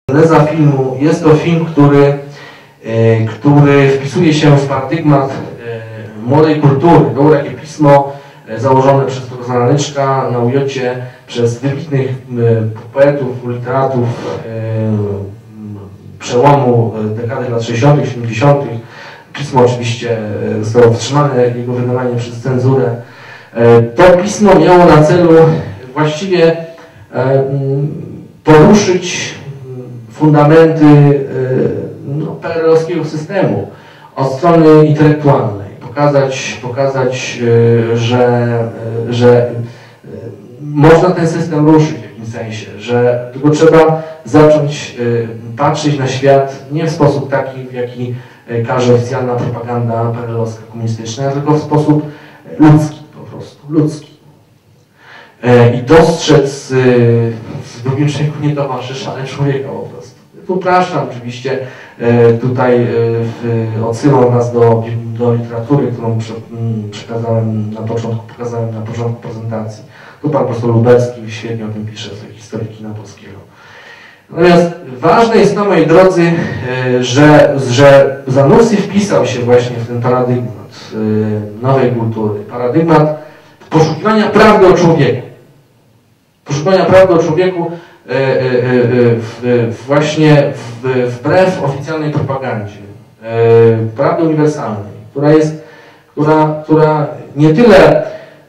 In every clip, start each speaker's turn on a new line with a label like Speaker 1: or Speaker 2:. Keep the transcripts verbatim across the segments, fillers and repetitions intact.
Speaker 1: Geneza filmu jest to film, który, który wpisuje się w paradygmat młodej kultury. Było takie pismo założone przez profesora Nyczka na U J-cie przez wybitnych poetów, literatów przełomu dekady lat sześćdziesiątych, siedemdziesiątych. Pismo oczywiście zostało wstrzymane, jego wydawanie przez cenzurę. To pismo miało na celu właściwie poruszyć fundamenty no, P R L-owskiego systemu od strony intelektualnej. Pokazać, pokazać że, że można ten system ruszyć w jakimś sensie, że tylko trzeba zacząć patrzeć na świat nie w sposób taki, w jaki każe oficjalna propaganda P R L-owska komunistyczna, tylko w sposób ludzki po prostu, ludzki. I dostrzec w drugim człowieku nie towarzysza, ale człowieka po prostu. Upraszczam oczywiście, tutaj odsyłam Was do, do literatury, którą przekazałem na początku, pokazałem na początku prezentacji. Tu pan profesor Lubelski świetnie o tym pisze, z historii kina polskiego. Natomiast ważne jest to, moi drodzy, że, że Zanussi wpisał się właśnie w ten paradygmat nowej kultury, paradygmat poszukiwania prawdy o człowieku. Poszukiwania prawdy o człowieku właśnie wbrew oficjalnej propagandzie, prawdy uniwersalnej, która jest, która, która nie tyle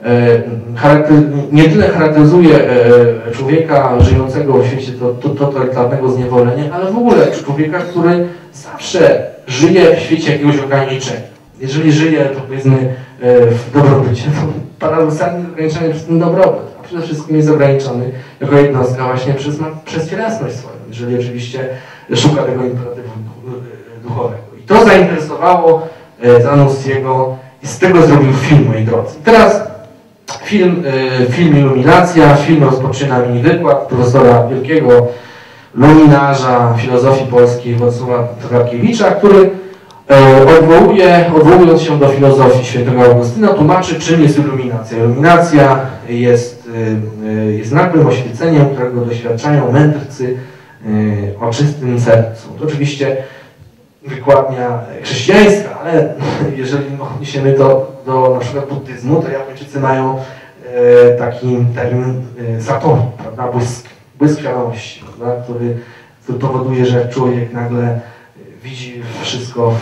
Speaker 1: nie tyle charakteryzuje człowieka żyjącego w świecie totalitarnego zniewolenia, ale w ogóle człowieka, który zawsze żyje w świecie jakiegoś ograniczenia. Jeżeli żyje, to powiedzmy w dobrobycie, to paradoksalnie ograniczony przez ten dobrobyt, a przede wszystkim jest ograniczony jako jednostka właśnie przez, przez cielesność swoją, jeżeli oczywiście szuka tego imperatywu duchowego. I to zainteresowało Zanussiego i z tego zrobił film, moi drodzy. I teraz film, film Iluminacja, film rozpoczyna mini wykład profesora wielkiego luminarza filozofii polskiej Władysława Trakiewicza, który Odwołuje, odwołując się do filozofii świętego Augustyna, tłumaczy, czym jest iluminacja. Iluminacja jest, jest nagłym oświeceniem, którego doświadczają mędrcy o czystym sercu. To oczywiście wykładnia chrześcijańska, ale jeżeli odniesiemy to do na przykład buddyzmu, to Japończycy mają taki termin satori, prawda? Błysk, błysk świadomości, prawda? Który, który powoduje, że człowiek nagle widzi wszystko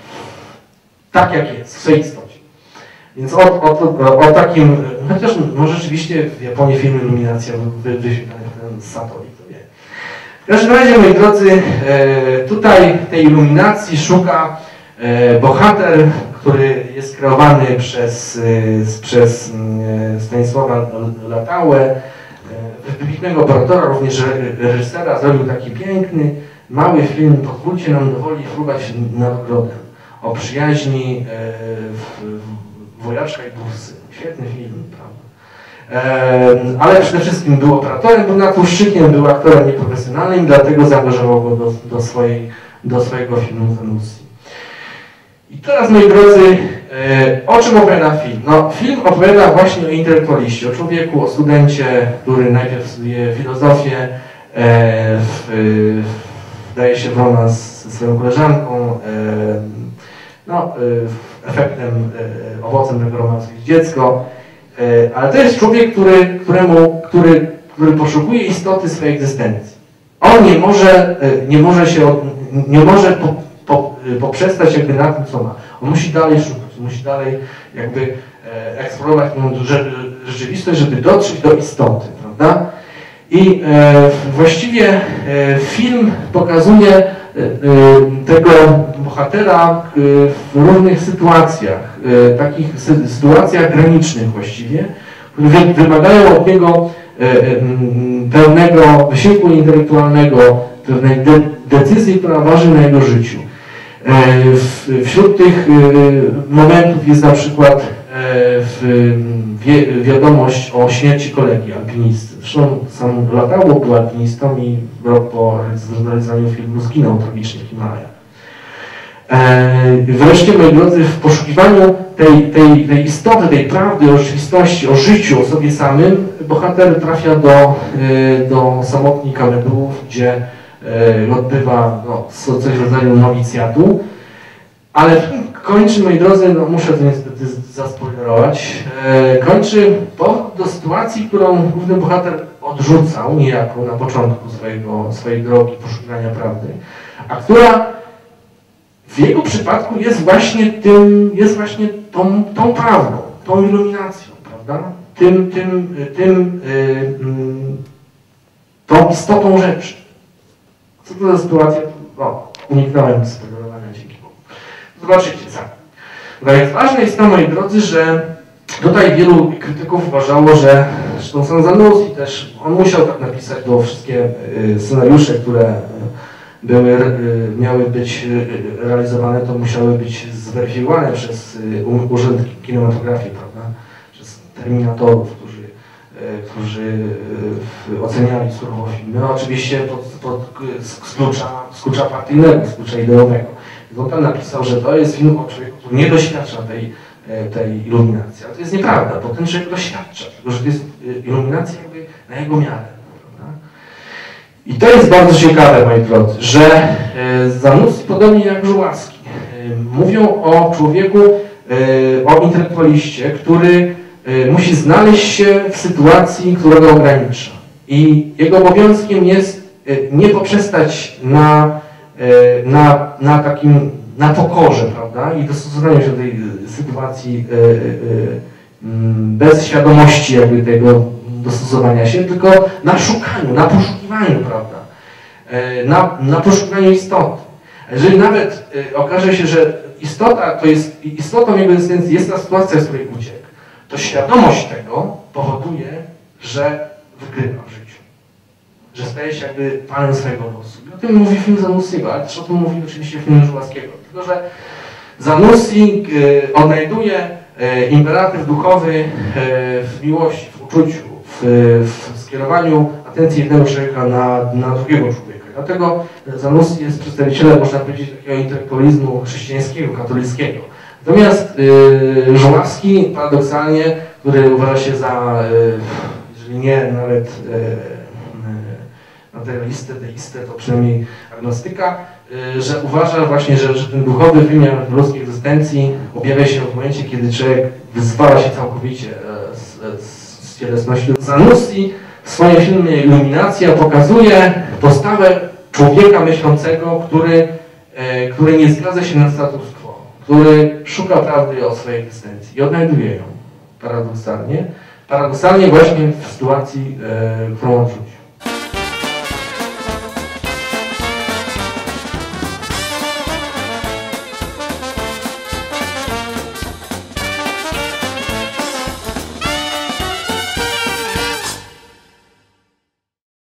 Speaker 1: tak, jak jest, w swojej istocie. Więc o, o, o, o takim, chociaż może rzeczywiście w Japonii film Iluminacja wyświetlany ten satori, to wie. W każdym razie, moi drodzy, tutaj tej iluminacji szuka bohater, który jest kreowany przez, przez Stanisława Latałę, wybitnego operatora, również reżysera, zrobił taki piękny, mały film, pozwólcie nam dowoli fruwać nad ogrodem, o przyjaźni e, wojaczka i dwóch synów. Świetny film, prawda? E, ale przede wszystkim był operatorem, był naturszczykiem, był aktorem nieprofesjonalnym, dlatego zaangażował go do, do, swojej, do swojego filmu Zanussi. I teraz, moi drodzy, e, o czym opowiada film? No, film opowiada właśnie o intelektualiście, o człowieku, o studencie, który najpierw studiuje filozofię, e, w, w daje się w romans ze swoją koleżanką. No, efektem, owocem tego romansu jest dziecko. Ale to jest człowiek, który, któremu, który, który poszukuje istoty swojej egzystencji. On nie może, nie może się, nie może po, po, poprzestać jakby na tym, co ma. On musi dalej szukać, musi dalej jakby eksplorować tą rzeczywistość, żeby dotrzeć do istoty, prawda? I e, właściwie e, film pokazuje e, tego bohatera e, w różnych sytuacjach, e, takich sy sytuacjach granicznych właściwie, które wymagają od niego e, e, pełnego wysiłku intelektualnego, pewnej de decyzji, która waży na jego życiu. E, w, wśród tych e, momentów jest na przykład e, w, wie, wiadomość o śmierci kolegi alpinisty. Zresztą sam Latało był alpinistą i rok po zrealizowaniu filmu zginął tragicznie w Himalajach. E, wreszcie, moi drodzy, w poszukiwaniu tej, tej, tej istoty, tej prawdy o rzeczywistości, o życiu, o sobie samym, bohater trafia do, do samotni Kamedułów, gdzie e, odbywa no, coś w rodzaju nowicjatu. Ale kończy, moi drodzy, no muszę to niestety zaspoilerować, e, kończy powrót do sytuacji, którą główny bohater odrzucał niejako na początku swojego, swojej drogi poszukiwania prawdy, a która w jego przypadku jest właśnie tym, jest właśnie tą, tą prawdą, tą iluminacją, prawda? Tym, tym, tym, yy, tą istotą rzeczy. Co to za sytuacja? O, uniknąłem spoilerowania, dzięki Bogu. Zobaczycie sami. No więc ważne jest to, moi drodzy, że tutaj wielu krytyków uważało, że zresztą sam Zanussi też, on musiał tak napisać, bo wszystkie scenariusze, które były, miały być realizowane, to musiały być zweryfikowane przez Urząd Kinematografii, prawda? Przez terminatorów, którzy, którzy oceniali surowo filmy. No oczywiście pod, pod, z, klucza, z klucza partyjnego, z klucza ideowego. I on tam napisał, że to jest film o człowieku, który nie doświadcza tej, tej iluminacji. Ale to jest nieprawda, bo ten człowiek doświadcza, tylko że to jest iluminacja jakby na jego miarę. Prawda? I to jest bardzo ciekawe, moi drodzy, że Zanussi, podobnie jak Żuławski, mówią o człowieku, o intelektualiście, który musi znaleźć się w sytuacji, która go ogranicza. I jego obowiązkiem jest nie poprzestać na, na, na takim, na pokorze, prawda, i dostosowaniu się do tej sytuacji bez świadomości jakby tego dostosowania się, tylko na szukaniu, na poszukiwaniu, prawda, na, na poszukiwaniu istoty. Jeżeli nawet okaże się, że istota to jest, istotą jego egzystencji jest ta sytuacja, z której uciekł, to świadomość tego powoduje, że wygrywa w życiu. Że staje się jakby panem swojego losu. I o tym mówi film Zanussiego, ale też o tym mówi oczywiście film Żuławskiego. Tylko że Zanussi e, odnajduje e, imperatyw duchowy e, w miłości, w uczuciu, w, w skierowaniu atencji jednego człowieka na, na drugiego człowieka. Dlatego Zanussi jest przedstawicielem, można powiedzieć, takiego intelektualizmu chrześcijańskiego, katolickiego. Natomiast y, Żuławski, paradoksalnie, który uważa się za, y, jeżeli nie nawet y, y, materialistę, deistę, to przynajmniej agnostyka, y, że uważa właśnie, że, że ten duchowy wymiar ludzkiej egzystencji objawia się w momencie, kiedy człowiek wyzwala się całkowicie y, z, z cielesności. Zanussi w swoim filmie Iluminacja pokazuje postawę człowieka myślącego, który, y, który nie zgadza się na status quo, który szuka prawdy o swojej egzystencji i odnajduje ją paradoksalnie, paradoksalnie właśnie w sytuacji, e, którą odrzucił.